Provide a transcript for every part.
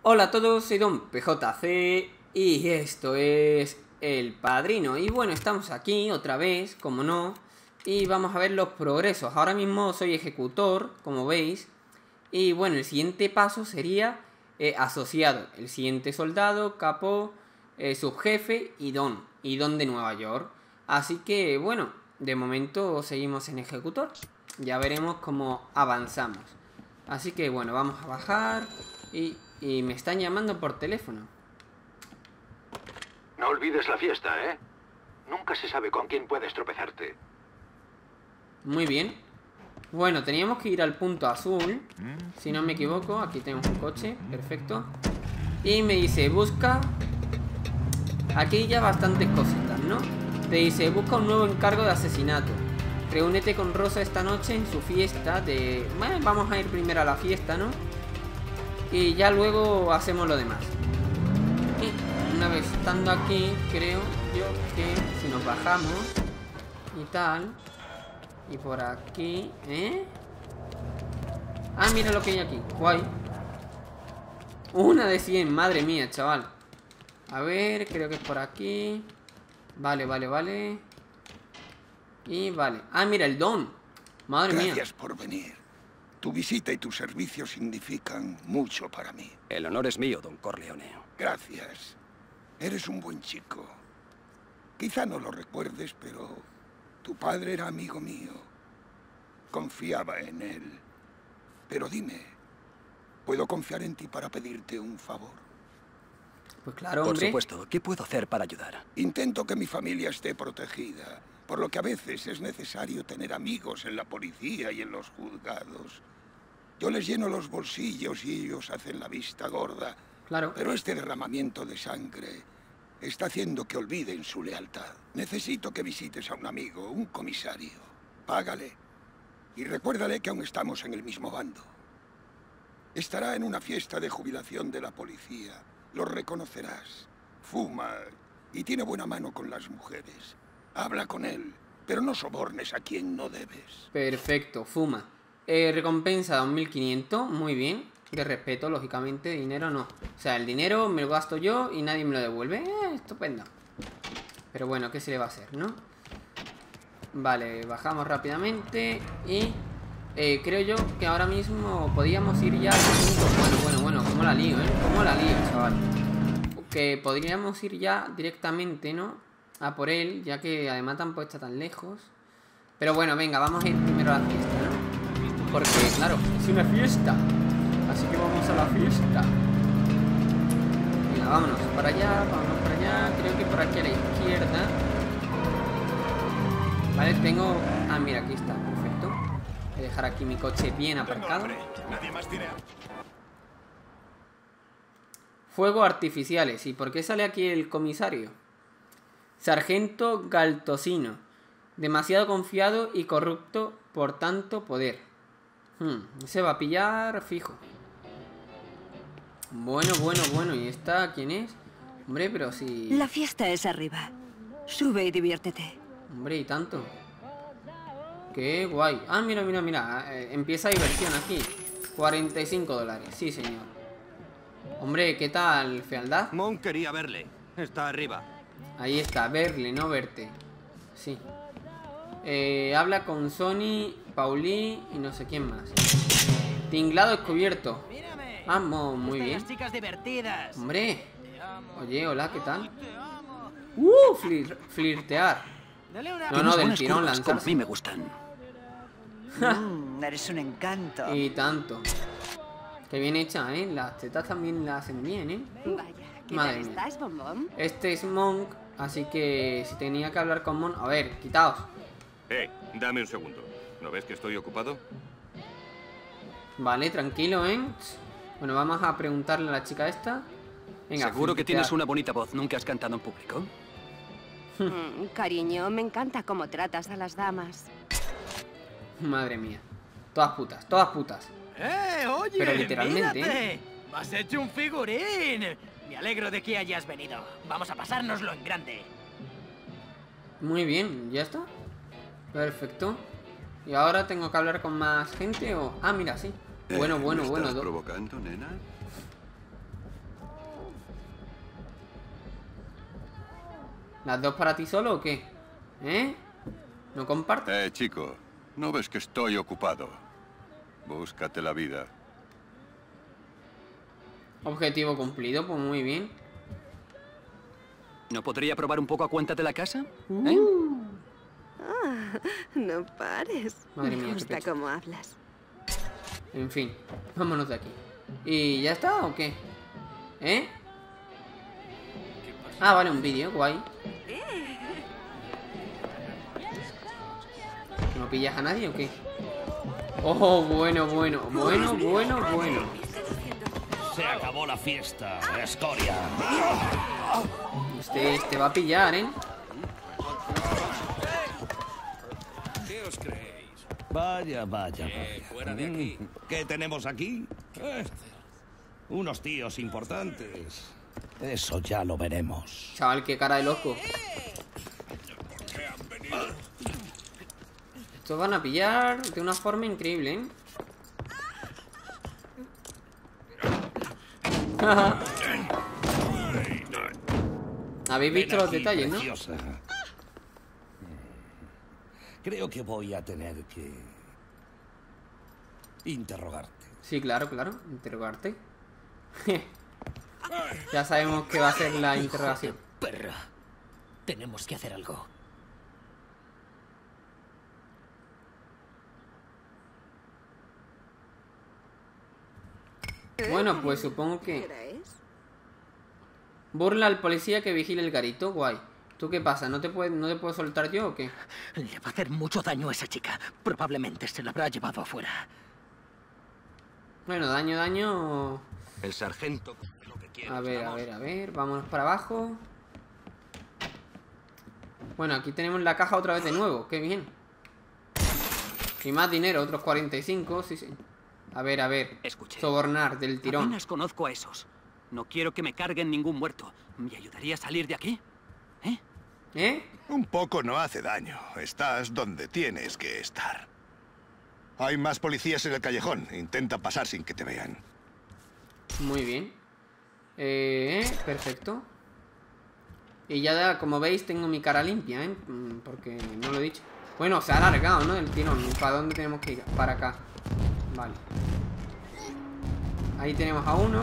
Hola a todos, soy Don PJC y esto es El Padrino. Y bueno, estamos aquí otra vez, como no, y vamos a ver los progresos. Ahora mismo soy ejecutor, como veis. Y bueno, el siguiente paso sería asociado. El siguiente soldado, capó, subjefe y Don de Nueva York. Así que bueno, de momento seguimos en ejecutor. Ya veremos cómo avanzamos. Así que bueno, vamos a bajar y me están llamando por teléfono. No olvides la fiesta, ¿eh? Nunca se sabe con quién puedes tropezarte. Muy bien. Bueno, teníamos que ir al punto azul, si no me equivoco. Aquí tenemos un coche, perfecto. Y me dice, busca... Aquí ya bastantes cositas, ¿no? Te dice, busca un nuevo encargo de asesinato. Reúnete con Rosa esta noche en su fiesta de... Bueno, vamos a ir primero a la fiesta, ¿no? Y ya luego hacemos lo demás. Y una vez estando aquí, creo yo que si nos bajamos y tal... Y por aquí, Ah, mira lo que hay aquí, guay. Una de 100, madre mía, chaval. A ver, creo que es por aquí. Vale. Y vale. Ah, mira, el Don. Madre mía. Gracias por venir. Tu visita y tu servicio significan mucho para mí. El honor es mío, Don Corleone. Gracias. Eres un buen chico. Quizá no lo recuerdes, pero tu padre era amigo mío. Confiaba en él. Pero dime, ¿puedo confiar en ti para pedirte un favor? Pues claro, Por hombre. supuesto. ¿Qué puedo hacer para ayudar? Intento que mi familia esté protegida, por lo que a veces es necesario tener amigos en la policía y en los juzgados. Yo les lleno los bolsillos y ellos hacen la vista gorda. Claro. Pero este derramamiento de sangre está haciendo que olviden su lealtad. Necesito que visites a un amigo, un comisario. Págale. Y recuérdale que aún estamos en el mismo bando. Estará en una fiesta de jubilación de la policía. Lo reconocerás. Fuma y tiene buena mano con las mujeres. Habla con él, pero no sobornes a quien no debes. Perfecto, fuma. Recompensa 2500, muy bien. De respeto, lógicamente, dinero no. O sea, el dinero me lo gasto yo y nadie me lo devuelve. Estupendo. Pero bueno, ¿qué se le va a hacer, no? Vale, bajamos rápidamente. Y creo yo que ahora mismo podríamos ir ya a ese punto. Bueno, cómo la lío, cómo la lío, chaval. Que podríamos ir ya directamente, ¿no? A por él, ya que además tampoco está tan lejos. Pero bueno, venga, vamos a ir primero a la fiesta, ¿no? Porque, claro, es una fiesta. Así que vamos a la fiesta. Venga, vámonos para allá, creo que por aquí a la izquierda. Vale, tengo... Ah, mira, aquí está, perfecto. Voy a dejar aquí mi coche bien aparcado. Fuegos artificiales. ¿Y por qué sale aquí el comisario? Sargento Galtosino. Demasiado confiado y corrupto por tanto poder. Se va a pillar fijo. Bueno. ¿Y esta quién es? Hombre, pero si... La fiesta es arriba. Sube y diviértete. Hombre, ¿y tanto? Qué guay. Ah, mira. Empieza diversión aquí. $45. Sí, señor. Hombre, ¿qué tal, fealdad? Monk quería verle. Está arriba. Ahí está, verle, no verte. Sí. Habla con Sony, Pauli y no sé quién más. Tinglado descubierto. Vamos, muy bien. Chicas divertidas. Hombre. Oye, hola, ¿qué tal? Flirtear. No, del tirón Como a lanzarse. mí me gustan. Eres un encanto. Y tanto. Qué bien hecha, ¿eh? Las tetas también las hacen bien, ¿eh? Vaya, ¿qué Madre tal mía. estás, bombón? Este es Monk, así que si tenía que hablar con Monk... A ver, quitaos. Dame un segundo. ¿No ves que estoy ocupado? Vale, tranquilo, ¿eh? Bueno, vamos a preguntarle a la chica esta. Venga, Seguro que flirtear. tienes una bonita voz. ¿Nunca has cantado en público? Cariño, me encanta cómo tratas a las damas. Madre mía. Todas putas. Oye, Pero literalmente, mírate. Has hecho un figurín. Me alegro de que hayas venido. Vamos a pasárnoslo en grande. Muy bien, ¿ya está? Perfecto. ¿Y ahora tengo que hablar con más gente o...? Ah, mira, sí. Bueno. ¿Me estás provocando, nena? ¿Las dos para ti solo o qué? ¿Eh? ¿No compartes? Chico, ¿no ves que estoy ocupado? Búscate la vida. Objetivo cumplido, pues muy bien. ¿No podría probar un poco a cuenta de la casa? ¿Eh? No pares. Madre mía, Me qué gusta pecho. cómo hablas. En fin, vámonos de aquí. ¿Y ya está o qué? ¿Eh? Ah, vale, un vídeo, guay. ¿No pillas a nadie o qué? Oh, bueno. Se acabó la fiesta, escoria. Este va a pillar, ¿eh? ¿Qué os creéis? Vaya. Fuera de aquí. ¿Qué tenemos aquí? Unos tíos importantes. Eso ya lo veremos. Chaval, qué cara de loco. Estos van a pillar de una forma increíble, ¿eh? Habéis visto los detalles, ¿no? Preciosa. Creo que voy a tener que interrogarte. Sí, claro, interrogarte. Ya sabemos que va a ser la interrogación. Perra. Tenemos que hacer algo. Bueno, pues supongo ¿Qué que... hora es? Burla al policía que vigile el garito, guay. ¿Tú qué pasa? ¿No te puedo soltar yo o qué? Le va a hacer mucho daño a esa chica. Probablemente se la habrá llevado afuera. Bueno, daño... El sargento... lo que quiera. A ver, vámonos para abajo. Bueno, aquí tenemos la caja otra vez de nuevo, qué bien. Y más dinero, otros 45, sí. A ver. Escuche. Sobornar del tirón. Apenas conozco a esos. No quiero que me carguen ningún muerto. ¿Me ayudaría a salir de aquí? ¿Eh? Un poco no hace daño. Estás donde tienes que estar. Hay más policías en el callejón. Intenta pasar sin que te vean. Muy bien. Perfecto. Y ya, como veis, tengo mi cara limpia, ¿eh? Porque no lo he dicho. Bueno, se ha alargado, ¿no? El tirón. ¿Para dónde tenemos que ir? Para acá. Vale. Ahí tenemos a uno.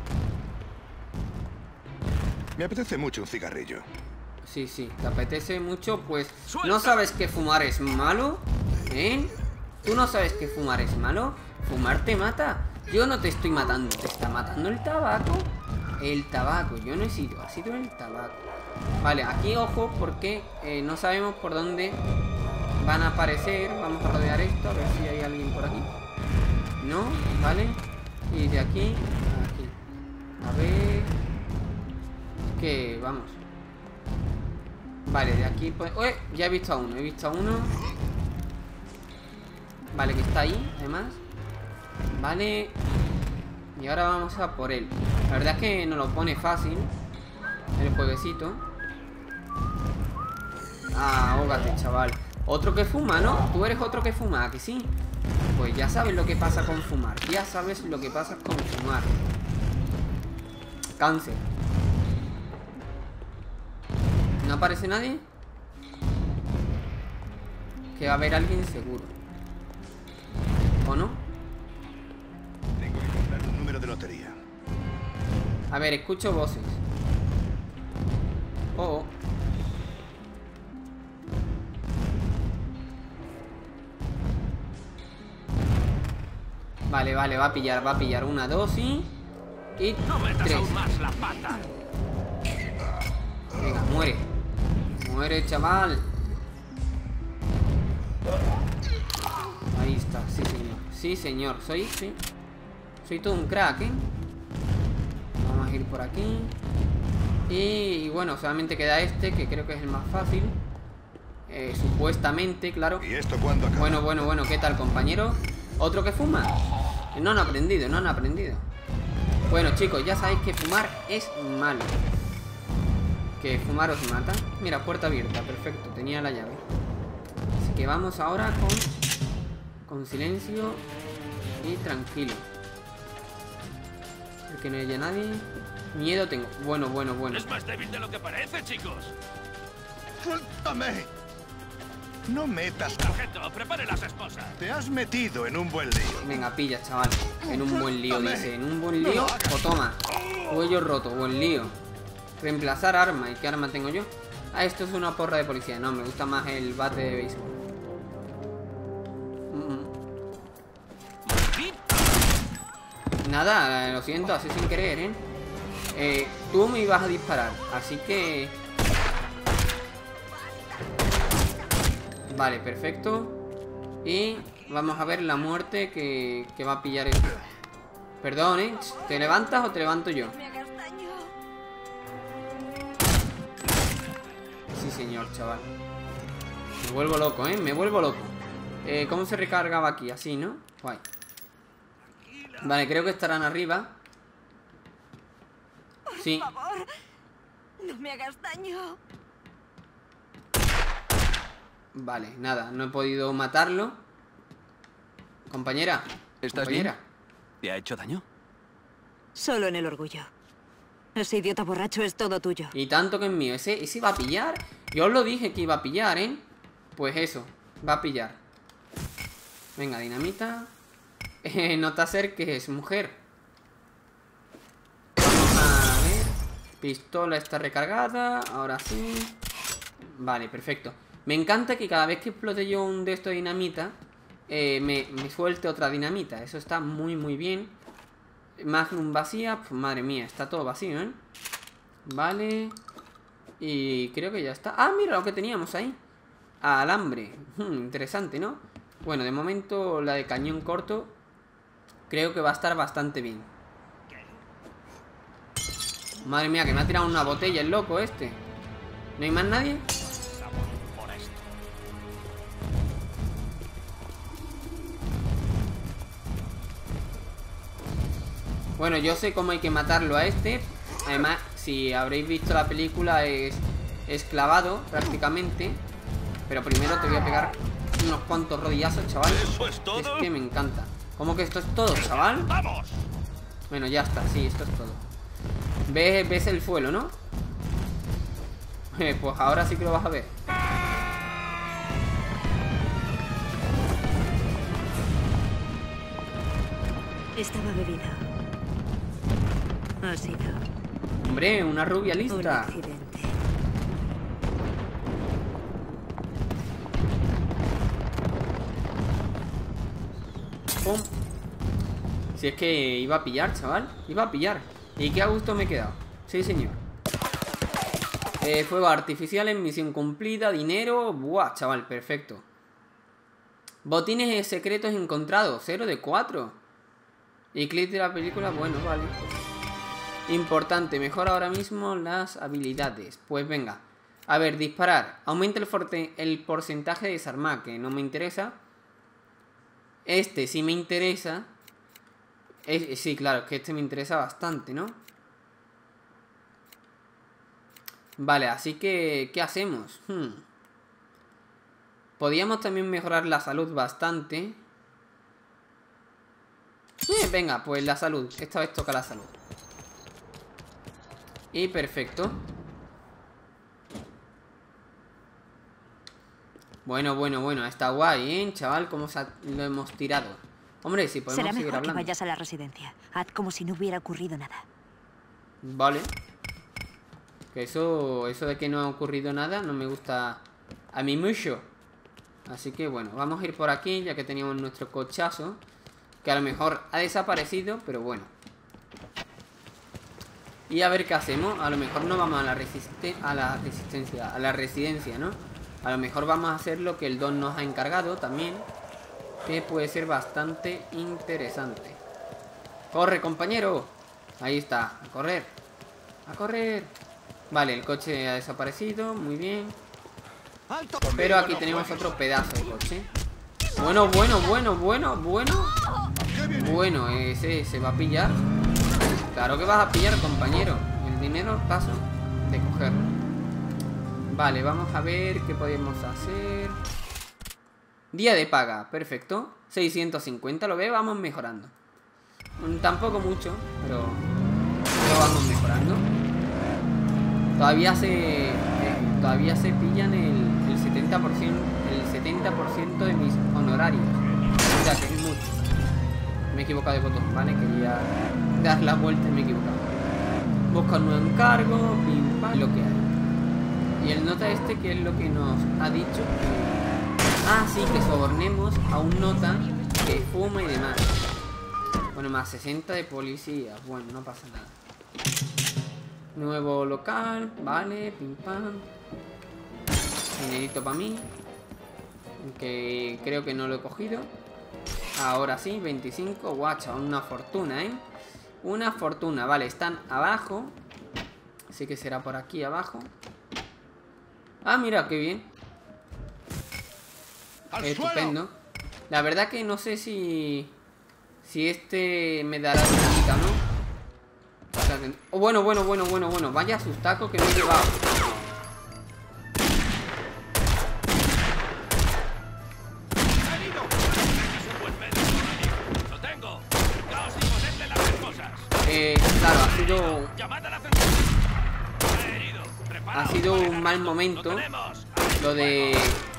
Me apetece mucho un cigarrillo. Sí, te apetece mucho, pues... ¿No sabes que fumar es malo? ¿Eh? ¿Tú no sabes que fumar es malo? Fumar te mata. Yo no te estoy matando, te está matando el tabaco. El tabaco, yo no he sido, ha sido el tabaco. Vale, aquí ojo porque no sabemos por dónde van a aparecer. Vamos a rodear esto, a ver si hay alguien por aquí. No, vale. Y de aquí a aquí. A ver... Que vamos. Vale, de aquí pues... ¡Uy! Ya he visto a uno, Vale, que está ahí, además. Vale. Y ahora vamos a por él. La verdad es que nos lo pone fácil el jueguecito. Ah, ahógate, chaval. Otro que fuma, ¿no? Tú eres otro que fuma, ¿a que sí? Pues ya sabes lo que pasa con fumar. Ya sabes lo que pasa con fumar. Cáncer. ¿No aparece nadie? Que va a haber alguien seguro. ¿O no? Tengo que comprar un número de lotería. A ver, escucho voces. Oh. Vale, va a pillar una dosis. Y No metas 3. aún más la pata. Venga, muere. Muere, chaval. Ahí está, sí señor. Sí señor, soy todo un crack, ¿eh? Vamos a ir por aquí. Y bueno, solamente queda este, que creo que es el más fácil. Supuestamente, claro. ¿Y esto cuándo acaba? Bueno, ¿qué tal, compañero? ¿Otro que fuma? No han aprendido. Bueno, chicos, ya sabéis que fumar es malo. Que fumar os mata. Mira, puerta abierta, perfecto, tenía la llave. Así que vamos ahora con silencio y tranquilo. Porque no haya nadie. Miedo tengo. Bueno. Es más débil de lo que parece, chicos. ¡Suéltame! No metas... Sargento, prepare las esposas. Te has metido en un buen lío. Venga, pilla, chaval. En un buen lío, dice. En un buen lío. O toma. Cuello roto, buen lío. Reemplazar arma. ¿Y qué arma tengo yo? Ah, esto es una porra de policía. No, me gusta más el bate de béisbol. Nada, lo siento, así sin querer, tú me ibas a disparar, así que... Vale, perfecto. Y vamos a ver la muerte que va a pillar esto. Perdón, ¿te levantas o te levanto yo? Sí, señor, chaval. Me vuelvo loco, me vuelvo loco. ¿Cómo se recargaba aquí? Así, ¿no? Guay. Vale, creo que estarán arriba. Sí. Por favor, no me hagas daño. Vale, nada, no he podido matarlo. Compañera. ¿Estás compañera. bien? ¿Te ha hecho daño? Solo en el orgullo. Ese idiota borracho es todo tuyo. Y tanto que es mío. Ese va a pillar. Yo os lo dije que iba a pillar, Pues eso, va a pillar. Venga, dinamita. No te acerques, mujer. Vamos a ver. Pistola está recargada. Ahora sí. Vale, perfecto. Me encanta que cada vez que explote yo un de estos de dinamita, me suelte otra dinamita. Eso está muy, muy bien. Magnum vacía. Pues madre mía, está todo vacío, Vale. Y creo que ya está. Ah, mira lo que teníamos ahí. Alambre. Interesante, ¿no? Bueno, de momento la de cañón corto creo que va a estar bastante bien. Madre mía, que me ha tirado una botella el loco este. ¿No hay más nadie? Bueno, yo sé cómo hay que matarlo a este. Además, si habréis visto la película, es clavado prácticamente. Pero primero te voy a pegar unos cuantos rodillazos, chaval. ¿Eso es todo? Es que me encanta. ¿Cómo que esto es todo, chaval? ¡Vamos! Bueno, ya está, sí, esto es todo. ¿Ves el suelo, no? Pues ahora sí que lo vas a ver. Estaba bebido. Ha sido Hombre, una rubia un lista. accidente. ¡Pum! Si es que iba a pillar, chaval. Iba a pillar. Y qué a gusto me he quedado. Sí, señor. Fuego artificial en misión cumplida. Dinero. Buah, chaval, perfecto. Botines secretos encontrados. 0 de 4. Y clip de la película. Bueno, vale. Importante. Mejora ahora mismo las habilidades. Pues venga. A ver, disparar. Aumenta el porcentaje de desarmar. Que no me interesa. Este sí me interesa. Sí, claro, que este me interesa bastante, ¿no? Vale, así que... ¿qué hacemos? Podríamos también mejorar la salud bastante. Venga, pues la salud. Esta vez toca la salud. Y perfecto. Bueno, está guay, chaval, cómo lo hemos tirado. Hombre, si podemos Será seguir mejor hablando. que vayas a la residencia. Haz como si no hubiera ocurrido nada. Vale. Que eso de que no ha ocurrido nada no me gusta a mí mucho. Así que bueno, vamos a ir por aquí, ya que teníamos nuestro cochazo, que a lo mejor ha desaparecido, pero bueno. Y a ver qué hacemos. A lo mejor no vamos a la residencia, ¿no? A lo mejor vamos a hacer lo que el Don nos ha encargado también, que puede ser bastante interesante. ¡Corre, compañero! Ahí está, a correr. ¡A correr! Vale, el coche ha desaparecido, muy bien. Pero aquí tenemos otro pedazo de coche. Bueno. Bueno, ese se va a pillar. Claro que vas a pillar, compañero. El dinero paso de cogerlo. Vale, vamos a ver qué podemos hacer. Día de paga, perfecto. 650, lo veo, vamos mejorando. Tampoco mucho, pero lo vamos mejorando. Todavía todavía se pillan el 70% de mis honorarios. O sea, que es mucho. Me he equivocado de botón, ¿vale? Quería dar la vuelta y me he equivocado. Busca un nuevo encargo, pim, pam, lo que hay. Y el nota este, que es lo que nos ha dicho que... Ah, sí, que sobornemos a un nota que fuma y demás. Bueno, más 60 de policía. Bueno, no pasa nada. Nuevo local, vale, pim pam. Dinerito para mí. Aunque creo que no lo he cogido. Ahora sí, 25. Guacha, una fortuna, ¿eh? Una fortuna, vale, están abajo. Así que será por aquí abajo. Ah, mira, qué bien. Estupendo. La verdad que no sé si este me dará dinamita, ¿no? O sea, oh, bueno. Vaya sustaco que me he llevado. Claro, ha sido un mal momento lo de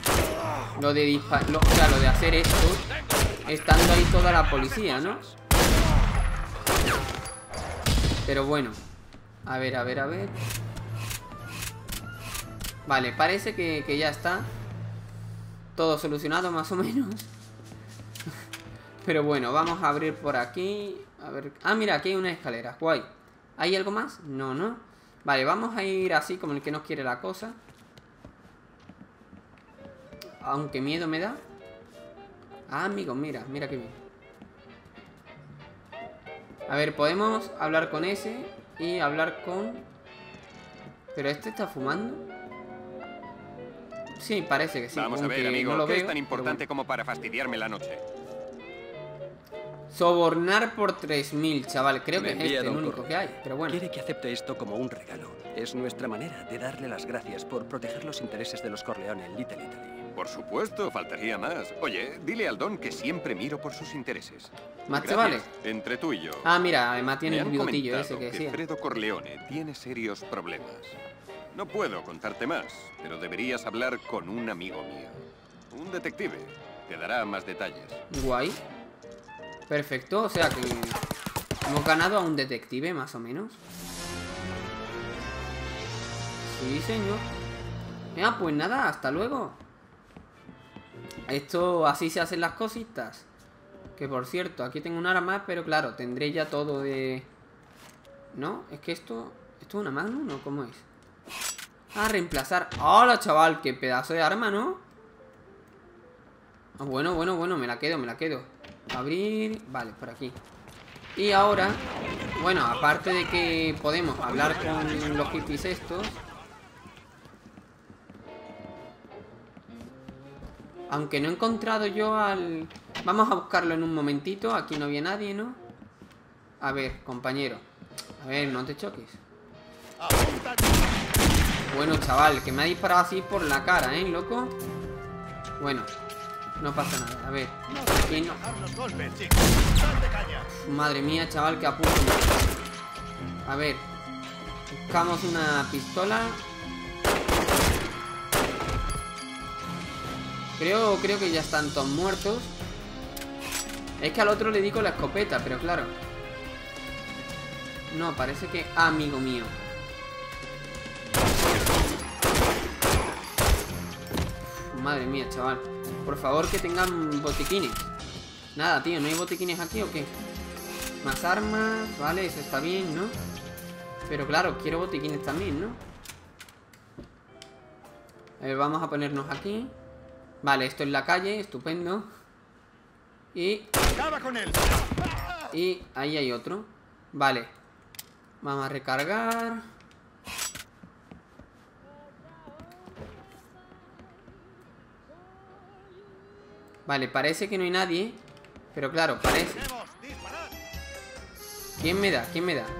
hacer esto estando ahí toda la policía, ¿no? Pero bueno, a ver. Vale, parece que ya está todo solucionado más o menos. Pero bueno, vamos a abrir por aquí. A ver. Ah, mira, aquí hay una escalera. Guay. ¿Hay algo más? No. Vale, vamos a ir así como el que nos quiere la cosa. Aunque miedo me da. Ah, amigo, mira qué bien. A ver, podemos hablar con ese y hablar con... ¿Pero este está fumando? Sí, parece que sí. Vamos a ver, amigo, no lo ¿qué veo, es tan importante bueno. como para fastidiarme la noche? Sobornar por 3000, chaval. Creo que es envía este el don único que hay, pero bueno. Quiere que acepte esto como un regalo. Es nuestra manera de darle las gracias por proteger los intereses de los Corleone en Little Italy. Por supuesto, faltaría más. Oye, dile al Don que siempre miro por sus intereses. ¿Más chavales? Entre tú y yo. Ah, mira, además tiene Me el han bigotillo ese comentado que decía. Fredo Corleone tiene serios problemas. No puedo contarte más, pero deberías hablar con un amigo mío. Un detective. Te dará más detalles. Guay. Perfecto, o sea que hemos ganado a un detective, más o menos. Sí, señor. Ya, pues nada, hasta luego. Esto, así se hacen las cositas. Que por cierto, aquí tengo un arma, pero claro, tendré ya todo de... ¿No? Es que esto es una Magnum, ¿no? ¿Cómo es? Ah, reemplazar. ¡Hola, chaval! ¡Qué pedazo de arma!, ¿no? Ah, bueno, me la quedo. Abrir... Vale, por aquí. Y ahora... Bueno, aparte de que podemos hablar con los hippies estos... Aunque no he encontrado yo al... Vamos a buscarlo en un momentito. Aquí no había nadie, ¿no? A ver, compañero. A ver, no te choques. Bueno, chaval, que me ha disparado así por la cara, ¿eh, loco? Bueno, no pasa nada. A ver, aquí no... Madre mía, chaval, que apunto. A ver, buscamos una pistola. Creo que ya están todos muertos. Es que al otro le di con la escopeta, pero claro. No, parece que... Ah, amigo mío. Madre mía, chaval. Por favor, que tengan botiquines. Nada, tío, ¿no hay botiquines aquí o qué? Más armas, vale, eso está bien, ¿no? Pero claro, quiero botiquines también, ¿no? A ver, vamos a ponernos aquí. Vale, esto es la calle, estupendo. Y... ¡Acaba con él! Y ahí hay otro. Vale. Vamos a recargar. Vale, parece que no hay nadie. Pero claro, parece. ¿Quién me da? ¿Quién me da?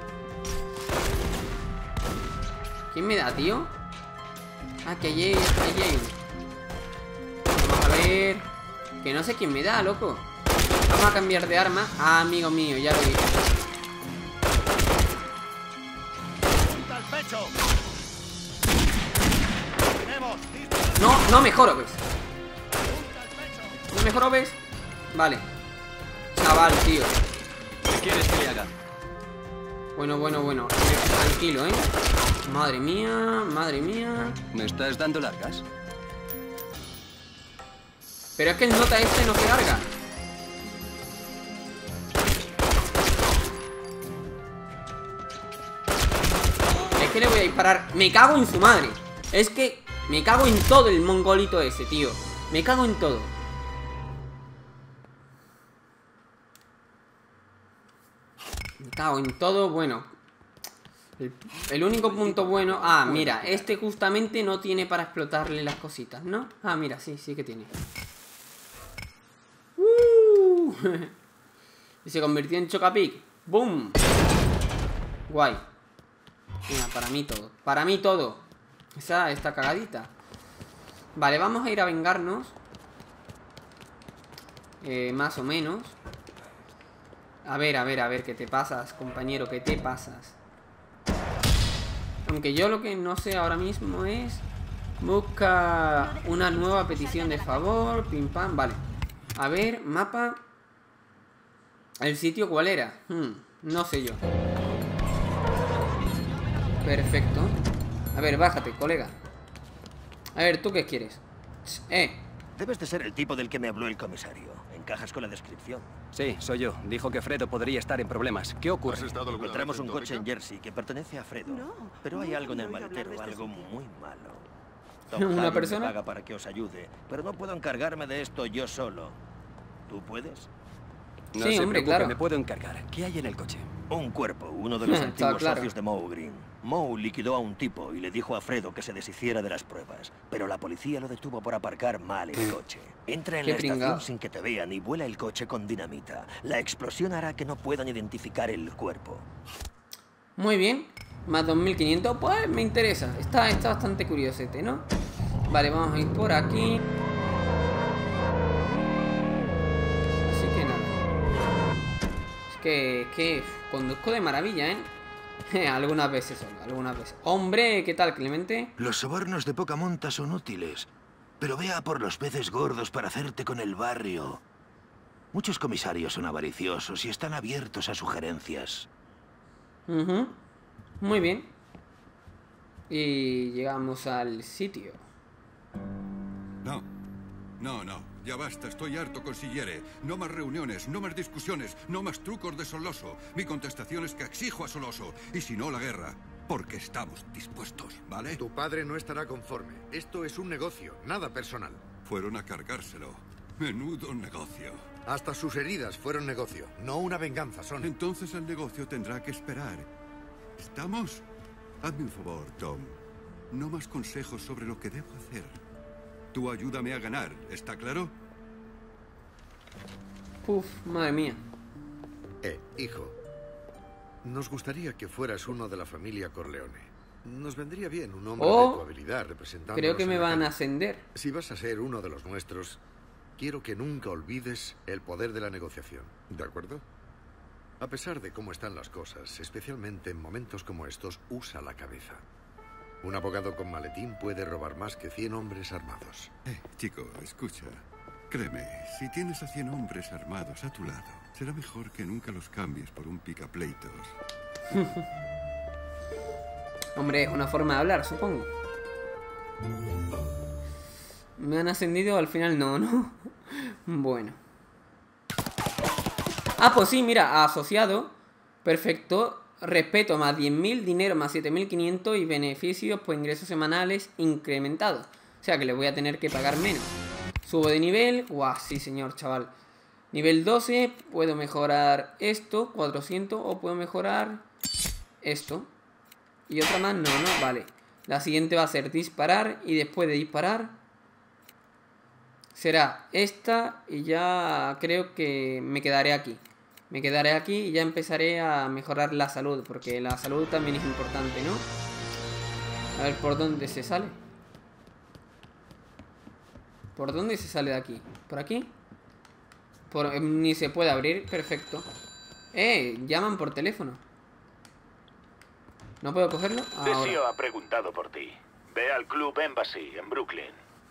¿Quién me da, tío? Ah, que allí hay uno. Vamos a ver. Que no sé quién me da, loco. Vamos a cambiar de arma. Ah, amigo mío, ya lo vi. No, no me jorobes. No me jorobes. Vale. Chaval, tío. ¿Qué quieres que le haga? Bueno. Tranquilo, Madre mía, madre mía. ¿Me estás dando largas? Pero es que el nota este no se larga. Es que le voy a disparar. Me cago en su madre. Es que me cago en todo el mongolito ese, tío. Me cago en todo. Me cago en todo, bueno. El único punto bueno... Ah, mira, este justamente no tiene para explotarle las cositas, ¿no? Ah, mira, sí que tiene. Y se convirtió en Chocapic. ¡Boom! Guay. Mira, para mí todo. Para mí todo. Esta cagadita. Vale, vamos a ir a vengarnos. Más o menos. A ver, ¿qué te pasas, compañero? ¿Qué te pasas? Aunque yo lo que no sé ahora mismo es... Busca una nueva petición de favor. Pim pam, vale. A ver, mapa. ¿El sitio cuál era? No sé yo. Perfecto. A ver, bájate, colega. A ver, ¿tú qué quieres? Debes de ser el tipo del que me habló el comisario. ¿Encajas con la descripción? Sí, soy yo. Dijo que Fredo podría estar en problemas. ¿Qué ocurre? Encontramos un coche en Jersey que pertenece a Fredo. Pero hay algo en el maletero, algo muy malo. Tom ¿Una Hagen persona? me paga para que os ayude, pero no puedo encargarme de esto yo solo. ¿Tú puedes? No Sí, se hombre, preocupe, claro. me puedo encargar. ¿Qué hay en el coche? Un cuerpo, uno de los antiguos claro. socios de Moe Green. Moe liquidó a un tipo y le dijo a Fredo que se deshiciera de las pruebas, pero la policía lo detuvo por aparcar mal el coche. Entra en Qué la estación pringao. sin que te vean y vuela el coche con dinamita. La explosión hará que no puedan identificar el cuerpo. Muy bien. Más 2500, pues me interesa. Está bastante curiosete, ¿no? Vale, vamos a ir por aquí. Así que nada. Es que conduzco de maravilla, ¿eh? Algunas veces solo, algunas veces. Hombre, ¿qué tal, Clemente? Los sobornos de poca monta son útiles, pero vea por los peces gordos para hacerte con el barrio. Muchos comisarios son avariciosos y están abiertos a sugerencias. Muy bien. Y llegamos al sitio. No. Ya basta, estoy harto, consigliere. No más reuniones, no más discusiones, no más trucos de Soloso. Mi contestación es que exijo a Soloso. Y si no, la guerra. Porque estamos dispuestos, ¿vale? Tu padre no estará conforme. Esto es un negocio, nada personal. Fueron a cargárselo. Menudo negocio. Hasta sus heridas fueron negocio, no una venganza, son. Entonces el negocio tendrá que esperar. ¿Estamos? Hazme un favor, Tom. No más consejos sobre lo que debo hacer. Tú ayúdame a ganar, ¿está claro? Uf, madre mía. Hijo. Nos gustaría que fueras uno de la familia Corleone. Nos vendría bien un hombre de tu habilidad representando. Creo que me van a ascender. Si vas a ser uno de los nuestros, quiero que nunca olvides el poder de la negociación, ¿de acuerdo? A pesar de cómo están las cosas, especialmente en momentos como estos, usa la cabeza. Un abogado con maletín puede robar más que 100 hombres armados. Chico, escucha. Créeme, si tienes a 100 hombres armados a tu lado, será mejor que nunca los cambies por un picapleitos. Hombre, una forma de hablar, supongo. ¿Me han ascendido? Al final no. Bueno. Ah, pues sí, mira, asociado. Perfecto. Respeto más 10.000, dinero más 7.500 y beneficios por ingresos semanales incrementados. O sea que le voy a tener que pagar menos. Subo de nivel. Guau, sí señor, chaval. Nivel 12, puedo mejorar esto, 400, o puedo mejorar esto. Y otra más, no, vale. La siguiente va a ser disparar y después de disparar será esta y ya creo que me quedaré aquí. Me quedaré aquí y ya empezaré a mejorar la salud, porque la salud también es importante, ¿no? A ver, ¿por dónde se sale? ¿Por dónde se sale de aquí? ¿Por aquí? Ni se puede abrir, perfecto. Llaman por teléfono. ¿No puedo cogerlo? Ahora. Desio ha preguntado por ti. Ve al Club Embassy, en Brooklyn.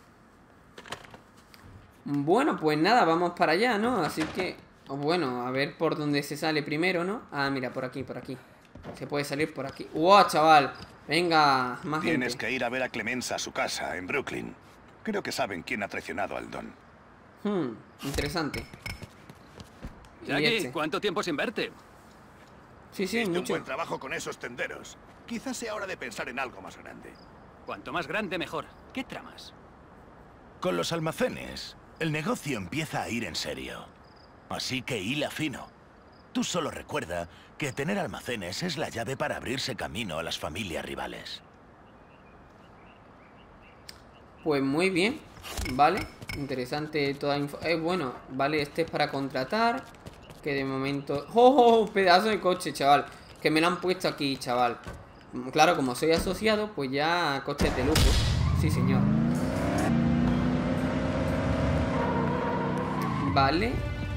Bueno, pues nada, vamos para allá, ¿no? Así que... Bueno, a ver por dónde se sale primero, ¿no? Ah, mira, por aquí, por aquí. Se puede salir por aquí. ¡Wow, chaval! Venga, más gente. Tienes que ir a ver a Clemenza a su casa, en Brooklyn. Creo que saben quién ha traicionado al Don. Interesante. Jackie, ¿cuánto tiempo sin verte? Sí, Hiciste mucho. un buen trabajo con esos tenderos. Quizás sea hora de pensar en algo más grande. Cuanto más grande, mejor. ¿Qué tramas? Con los almacenes, el negocio empieza a ir en serio. Así que hila fino. Tú solo recuerda que tener almacenes es la llave para abrirse camino a las familias rivales. Pues muy bien, vale. Interesante toda info. Bueno, vale, este es para contratar. Que de momento... ¡Oh! Pedazo de coche, chaval. Que me lo han puesto aquí, chaval. Claro, como soy asociado, pues ya coches de lujo. Sí, señor. Vale.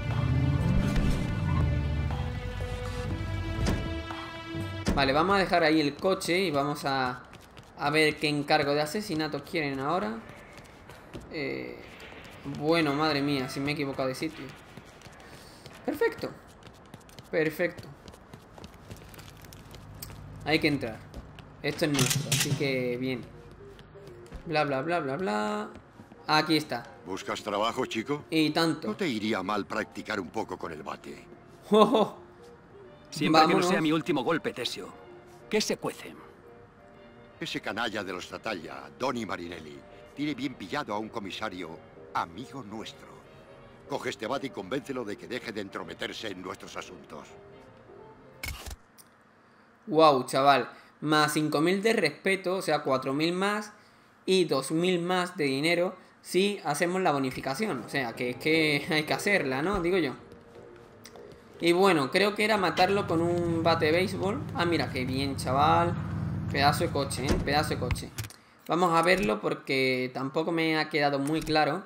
Vale, vamos a dejar ahí el coche y vamos a ver qué encargo de asesinatos quieren ahora. Bueno, madre mía, si me he equivocado de sitio. Perfecto. Perfecto. Hay que entrar. Esto es nuestro, así que bien. Bla, bla, bla, bla, bla. Aquí está. ¿Buscas trabajo, chico? Y tanto. No te iría mal practicar un poco con el bate. ¡Oh! Siempre Vámonos. que no sea mi último golpe, Tesio. ¿Qué se cuece? Ese canalla de los Tratalla, Donny Marinelli, tiene bien pillado a un comisario amigo nuestro. Coge este bate y convéncelo de que deje de entrometerse en nuestros asuntos. Wow, chaval. Más 5.000 de respeto, o sea, 4.000 más y 2.000 más de dinero si hacemos la bonificación. O sea, que es que hay que hacerla, ¿no? Digo yo. Y bueno, creo que era matarlo con un bate de béisbol. Ah, mira, qué bien, chaval. Pedazo de coche, ¿eh? Pedazo de coche. Vamos a verlo porque tampoco me ha quedado muy claro.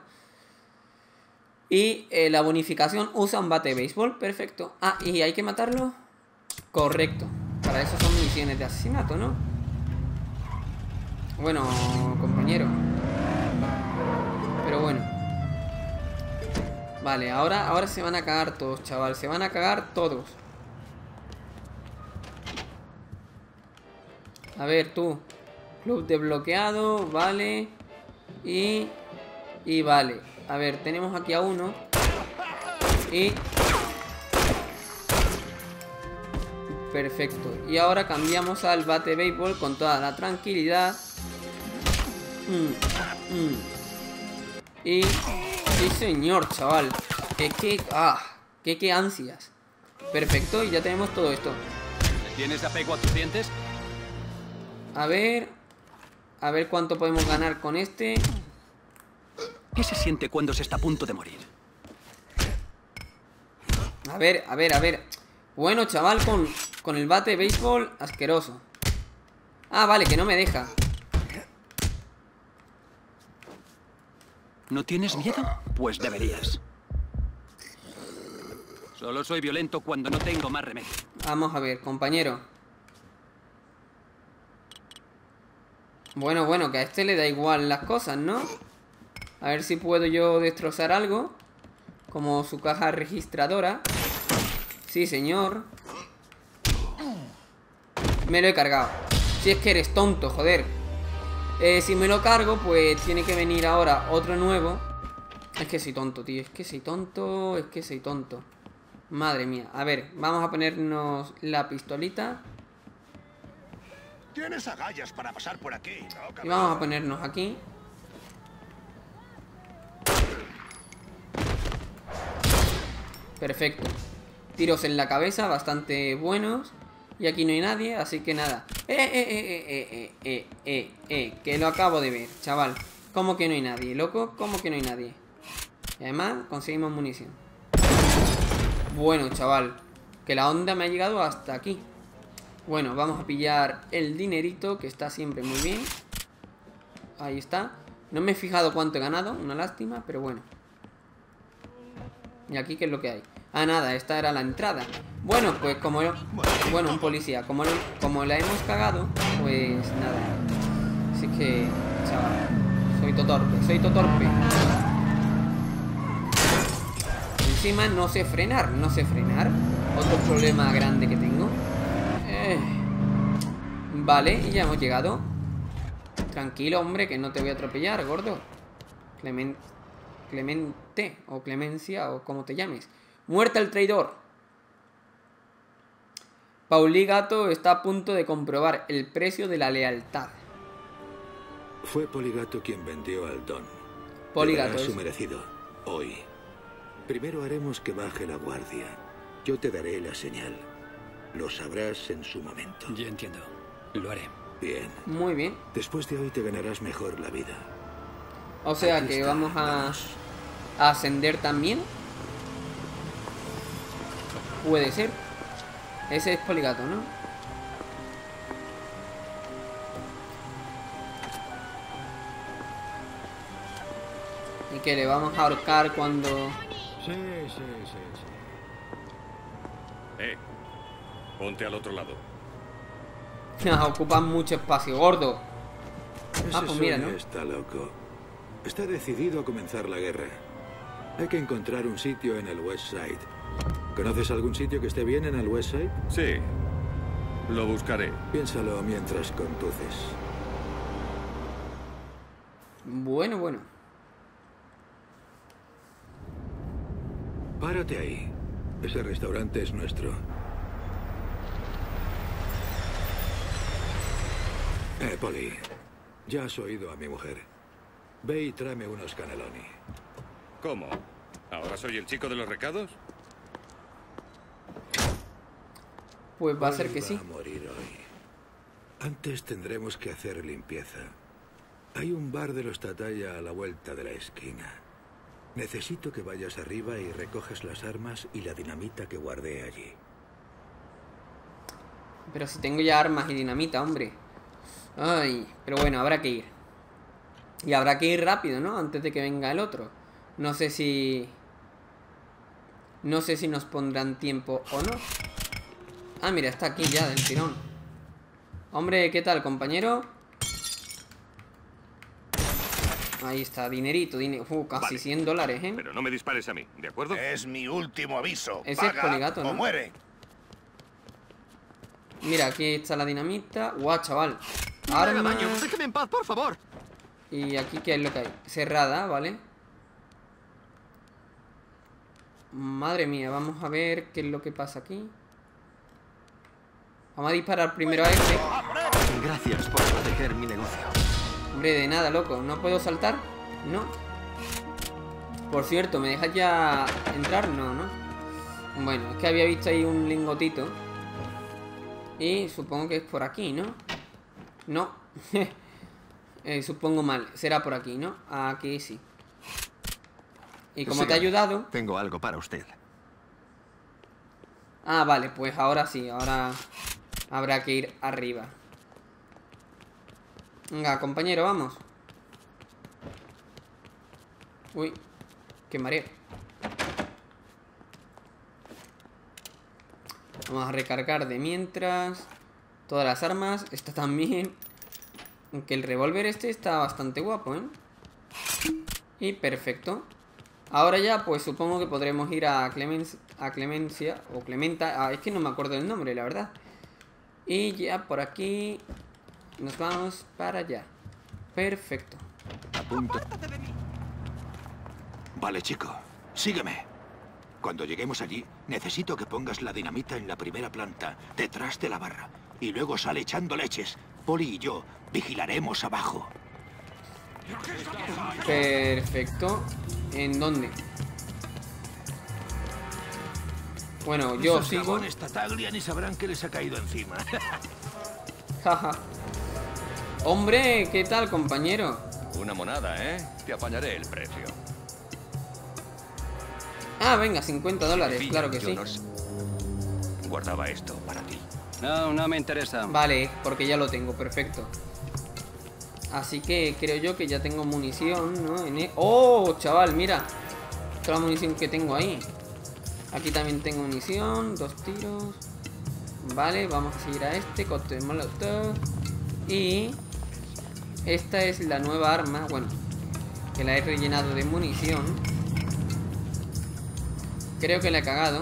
Y la bonificación usa un bate de béisbol. Perfecto. Ah, ¿y hay que matarlo? Correcto. Para eso son misiones de asesinato, ¿no? Bueno, compañero. Pero bueno. Vale, ahora se van a cagar todos, chaval. Se van a cagar todos. A ver, tú. Club desbloqueado, vale. Y vale. A ver, tenemos aquí a uno. Y... perfecto. Y ahora cambiamos al bate de béisbol con toda la tranquilidad. Y... sí, señor, chaval. Es que... ah, qué ansias. Perfecto, y ya tenemos todo esto. ¿Tienes apego a tus dientes? A ver cuánto podemos ganar con este. ¿Qué se siente cuando se está a punto de morir? A ver. Bueno, chaval, con el bate de béisbol asqueroso. Ah, vale, que no me deja. ¿No tienes miedo? Pues deberías. Solo soy violento cuando no tengo más remedio. Vamos a ver, compañero. Bueno, que a este le da igual las cosas, ¿no? A ver si puedo yo destrozar algo. Como su caja registradora. Sí, señor. Me lo he cargado. Si es que eres tonto, joder. Si me lo cargo, pues tiene que venir ahora otro nuevo. Es que soy tonto, tío. Es que soy tonto. Madre mía. A ver, vamos a ponernos la pistolita. Tienes agallas para pasar por aquí, ¿no? Y vamos a ponernos aquí. Perfecto. Tiros en la cabeza, bastante buenos. Y aquí no hay nadie, así que nada. Que lo acabo de ver, chaval. ¿Cómo que no hay nadie, loco? ¿Cómo que no hay nadie? Y además conseguimos munición. Bueno, chaval, que la onda me ha llegado hasta aquí. Bueno, vamos a pillar el dinerito, que está siempre muy bien. Ahí está. No me he fijado cuánto he ganado, una lástima, pero bueno. ¿Y aquí qué es lo que hay? Ah, nada, esta era la entrada. Bueno, pues como... bueno, un policía. Como la hemos cagado, pues nada. Así que, chaval, soy todo torpe. Encima no sé frenar. Otro problema grande que tengo. Vale, y ya hemos llegado. Tranquilo, hombre, que no te voy a atropellar, gordo. Clemente, o Clemencia, o como te llames. Muerta el traidor. Pauligato está a punto de comprobar el precio de la lealtad. Fue Poligato quien vendió al Don. Poligato es es su merecido. Hoy. Primero haremos que baje la guardia. Yo te daré la señal. Lo sabrás en su momento. Ya entiendo. Lo haré. Bien. Muy bien. Después de hoy te ganarás mejor la vida. O sea Aquí que está, vamos a ascender también. Puede ser. Ese es Poligato, ¿no? Y que le vamos a ahorcar cuando... Sí. Ponte al otro lado. Ocupan mucho espacio, gordo. Ese Pues mira, ¿no? está loco. Está decidido a comenzar la guerra. Hay que encontrar un sitio en el West Side. ¿Conoces algún sitio que esté bien en el West Side? Sí. Lo buscaré. Piénsalo mientras conduces. Bueno. Párate ahí. Ese restaurante es nuestro. Polly, ya has oído a mi mujer. Ve y tráeme unos cannelloni. ¿Cómo? ¿Ahora soy el chico de los recados? Pues va a ser que Va sí. a morir hoy. Antes tendremos que hacer limpieza. Hay un bar de los Tataya a la vuelta de la esquina. Necesito que vayas arriba y recoges las armas y la dinamita que guardé allí. Pero si tengo ya armas y dinamita, hombre. Ay, pero bueno, habrá que ir. Y habrá que ir rápido, ¿no? Antes de que venga el otro. No sé si nos pondrán tiempo o no. Ah, mira, está aquí ya, del tirón. Hombre, ¿qué tal, compañero? Ahí está, dinerito, casi Vale. 100 dólares, ¿eh? Pero no me dispares a mí, ¿de acuerdo? Es mi último aviso. Ese es Paga Poligato, ¿no? o muere. Mira, aquí está la dinamita. Guau, chaval. No me haga Armas. daño, déjeme en paz, por favor. Y aquí, ¿qué es lo que hay? Cerrada, ¿vale? Madre mía, vamos a ver qué es lo que pasa aquí. Vamos a disparar primero a este. Gracias por proteger mi negocio. Hombre, de nada, loco. ¿No puedo saltar? No. Por cierto, ¿me dejas ya entrar? No, ¿no? Bueno, es que había visto ahí un lingotito. Y supongo que es por aquí, ¿no? No. Supongo mal. Será por aquí, ¿no? Aquí sí. Y como te ha ayudado... Tengo algo para usted. Ah, vale, pues ahora sí. Ahora habrá que ir arriba. Venga, compañero, vamos. Uy, qué mareo. Vamos a recargar de mientras. Todas las armas. Esta también. Aunque el revólver este está bastante guapo, ¿eh? Y perfecto. Ahora ya, pues supongo que podremos ir a Clemencia o Clementa. Ah, es que no me acuerdo del nombre, la verdad. Y ya por aquí nos vamos para allá. Perfecto. Apunto. Vale, chico. Sígueme. Cuando lleguemos allí, necesito que pongas la dinamita en la primera planta, detrás de la barra. Y luego sale echando leches. Poli y yo vigilaremos abajo. Perfecto. ¿En dónde? Bueno, yo Esos sigo. cagones Tataglia ni sabrán que les ha caído encima. Jaja. Hombre, ¿qué tal, compañero? Una monada, ¿eh? Te apañaré el precio. Ah, venga, 50 dólares, claro que sí. Guardaba esto para ti. No me interesa. Vale, porque ya lo tengo, perfecto. Así que creo yo que ya tengo munición, ¿no? ¡Oh, chaval, mira! Toda la munición que tengo ahí. Aquí también tengo munición, 2 tiros. Vale, vamos a seguir a este, cóctel molotov. Y esta es la nueva arma. Bueno, que la he rellenado de munición. Creo que la he cagado.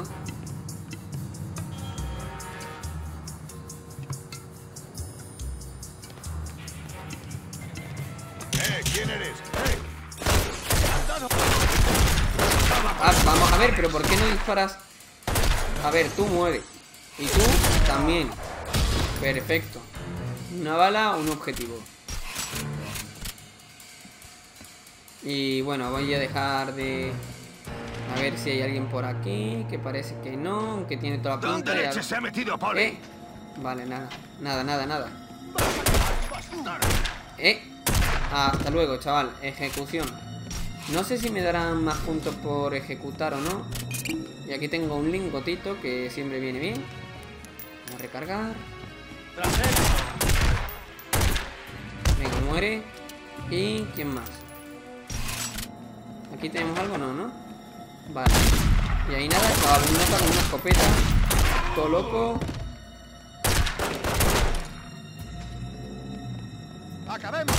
¿Quién eres? Ah, vamos a ver, pero ¿por qué no disparas? A ver, tú mueres. Y tú también. Perfecto. Una bala, un objetivo. Y bueno, voy a dejar de... A ver si hay alguien por aquí. Que parece que no, aunque tiene toda la pinta. ¿Dónde leche se ha metido, Poli? Vale, nada. Nada. Hasta luego, chaval. Ejecución. No sé si me darán más puntos por ejecutar o no. Y aquí tengo un lingotito que siempre viene bien. Vamos a recargar. Venga, muere. ¿Y quién más? Aquí tenemos algo, ¿no? Vale. Y ahí nada, chaval, un nota con una escopeta. Todo loco. ¡Acabemos!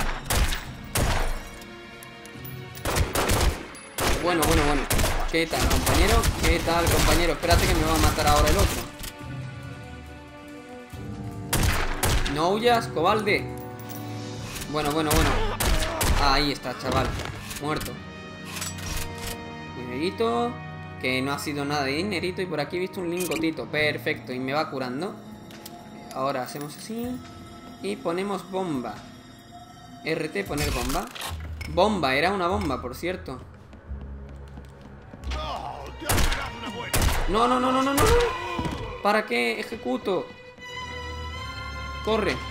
Bueno. ¿Qué tal, compañero? Espérate que me va a matar ahora el otro. No huyas, cobarde. Bueno. Ahí está, chaval. Muerto. Dinerito. Que no ha sido nada de dinerito. Y por aquí he visto un lingotito. Perfecto. Y me va curando. Ahora hacemos así. Y ponemos bomba. RT, poner bomba. Bomba, era una bomba, por cierto. No. ¿Para qué ejecuto? Corre.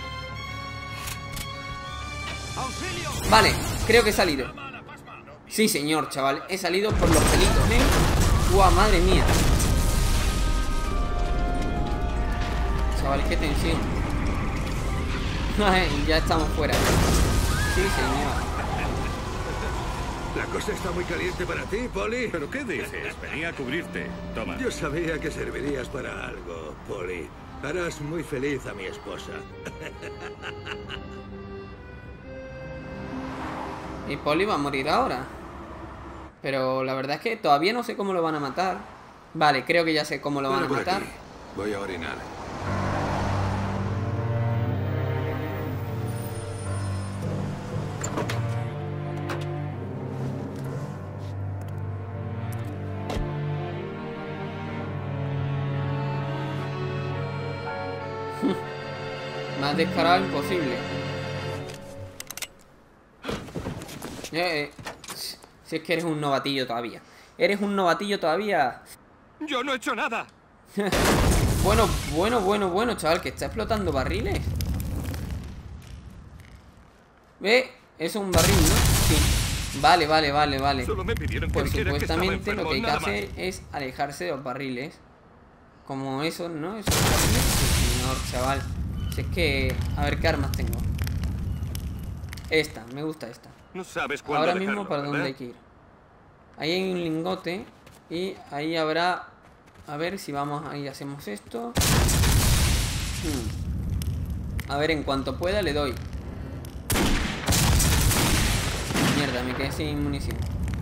Vale, creo que he salido. Sí, señor, chaval. He salido por los pelitos, ¿eh? ¡Guau, madre mía! Chaval, qué tensión. Ya estamos fuera. Sí, señor. La cosa está muy caliente para ti, Poli. ¿Pero qué dices? Venía a cubrirte. Toma. Yo sabía que servirías para algo, Poli. Harás muy feliz a mi esposa. Y Poli va a morir ahora. Pero la verdad es que todavía no sé cómo lo van a matar. Vale, creo que ya sé cómo lo van a matar. Voy a orinar. Más descarado imposible. Si es que eres un novatillo todavía. Eres un novatillo todavía. Yo no he hecho nada. Bueno, chaval, que está explotando barriles. ¿Ve? Eso es un barril, ¿no? Sí. Vale. Solo me pidieron que pues dijera que estaba supuestamente enfermo, lo que hay que nada hacer más. es alejarse de los barriles. Como eso, ¿no? Esos barriles. Sí, señor, chaval. Si es que... A ver qué armas tengo. Esta, me gusta esta. No sabes cuándo Ahora dejarlo, mismo para ¿verdad? dónde hay que ir. Ahí hay un lingote. Y ahí habrá... A ver si vamos ahí, hacemos esto. A ver, en cuanto pueda le doy. Mierda, me quedé sin munición.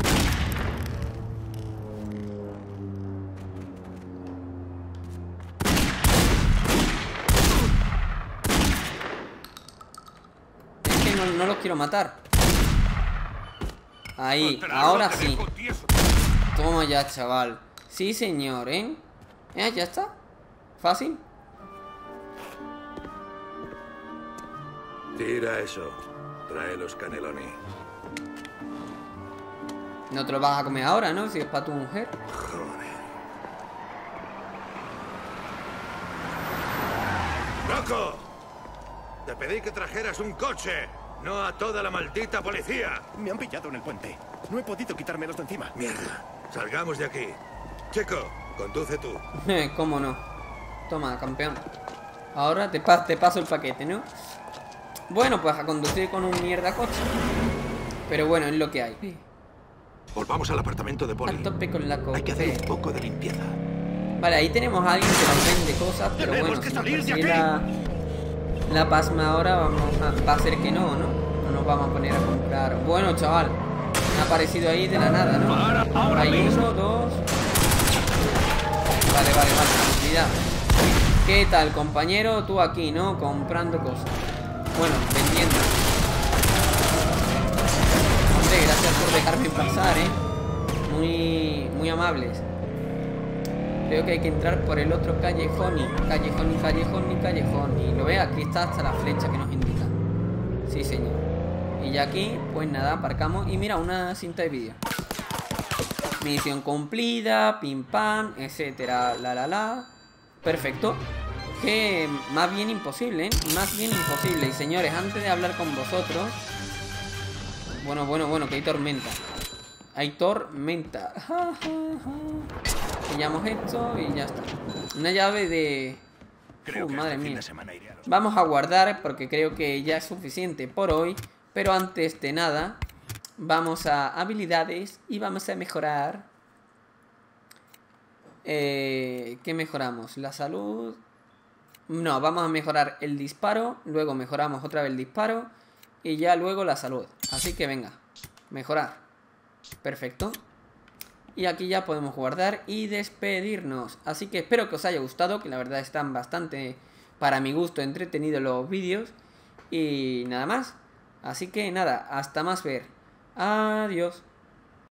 Es que no los quiero matar. Ahí, ahora sí. Toma ya, chaval. Sí, señor, ¿eh? Ya está. Fácil. Tira eso. Trae los canelones. No te lo vas a comer ahora, ¿no? Si es para tu mujer. ¡Loco! Te pedí que trajeras un coche, no a toda la maldita policía. Me han pillado en el puente. No he podido quitármelos de encima. Mierda. Salgamos de aquí. Chico, conduce tú. ¿Cómo no? Toma, campeón. Ahora te paso el paquete, ¿no? Bueno, pues a conducir con un mierda coche. Pero bueno, es lo que hay. Volvamos al apartamento de Poli. A tope con la coche. Hay que hacer un poco de limpieza. Vale, ahí tenemos a alguien que nos vende cosas, pero bueno, si nos persiguiera... La pasma ahora va a ser que no, ¿no? No nos vamos a poner a comprar. Bueno, chaval, me ha aparecido ahí de la nada, ¿no? Hay 1, 2. Vale, cuidado. ¿Qué tal, compañero? Tú aquí, ¿no? Comprando cosas. Bueno, vendiendo. Hombre, gracias por dejarme pasar, muy amables. Creo que hay que entrar por el otro callejón. Y lo ve, aquí está hasta la flecha que nos indica. Sí, señor. Y ya aquí, pues nada, aparcamos. Y mira, una cinta de vídeo. Misión cumplida, pim pam, etcétera, Perfecto. Que más bien imposible, Más bien imposible. Y señores, antes de hablar con vosotros... Bueno, que hay tormenta. Hay tormenta. Pillamos esto y ya está. Una llave de... madre mía. Vamos a guardar porque creo que ya es suficiente por hoy. Pero antes de nada, vamos a habilidades y vamos a mejorar... ¿qué mejoramos? La salud... No, vamos a mejorar el disparo. Luego mejoramos otra vez el disparo. Y ya luego la salud. Así que venga, mejorar. Perfecto. Y aquí ya podemos guardar y despedirnos. Así que espero que os haya gustado, que la verdad están bastante, para mi gusto, entretenidos los vídeos. Y nada más. Así que nada, hasta más ver. Adiós.